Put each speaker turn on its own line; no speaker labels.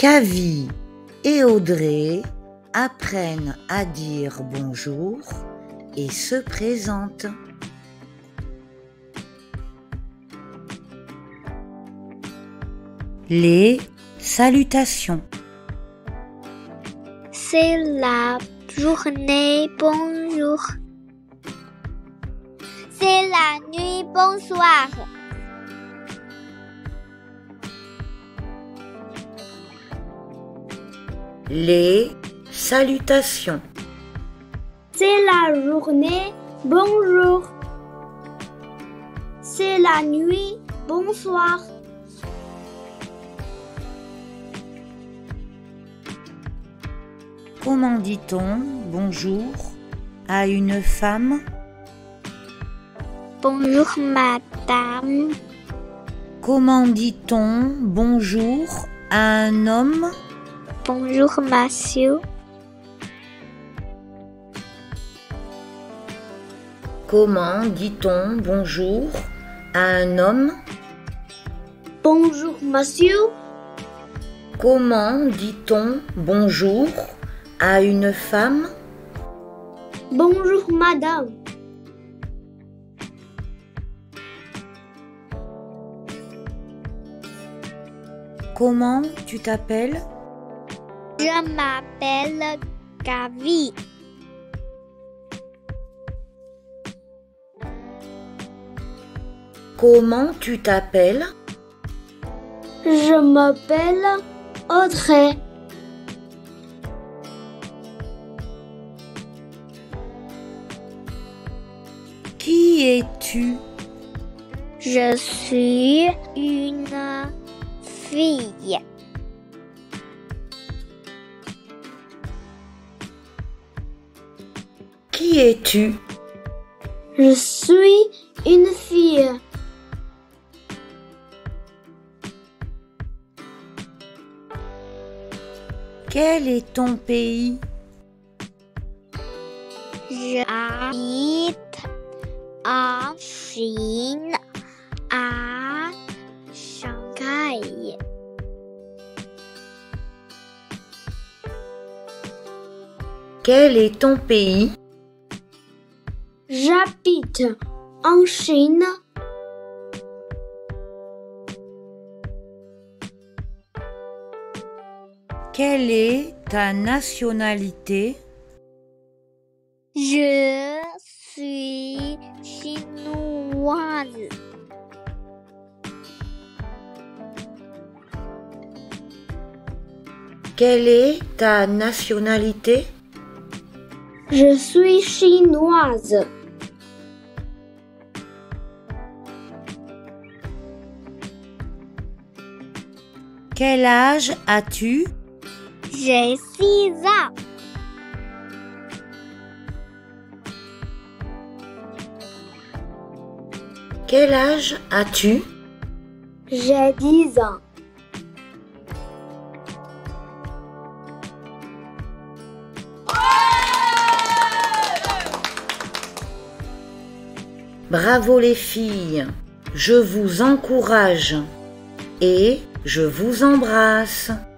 Kavi et Audrey apprennent à dire bonjour et se présentent. Les salutations.
C'est la journée, bonjour. C'est la nuit, bonsoir.
Les salutations.
C'est la journée, bonjour. C'est la nuit, bonsoir.
Comment dit-on bonjour à une femme?
Bonjour madame.
Comment dit-on bonjour à un homme?
Bonjour monsieur.
Comment dit-on bonjour à un homme?
Bonjour monsieur.
Comment dit-on bonjour à une femme?
Bonjour madame.
Comment tu t'appelles?
Je m'appelle Kavi.
Comment tu t'appelles?
Je m'appelle Audrey.
Qui es-tu?
Je suis une fille.
Qui es-tu?
Je suis une fille.
Quel est ton pays?
J'habite en Chine, à Shanghai.
Quel est ton pays?
J'habite en Chine.
Quelle est ta nationalité?
Je suis chinoise.
Quelle est ta nationalité?
Je suis chinoise.
Quel âge as-tu?
J'ai 6 ans.
Quel âge as-tu?
J'ai 10 ans.
Bravo les filles, je vous encourage et je vous embrasse.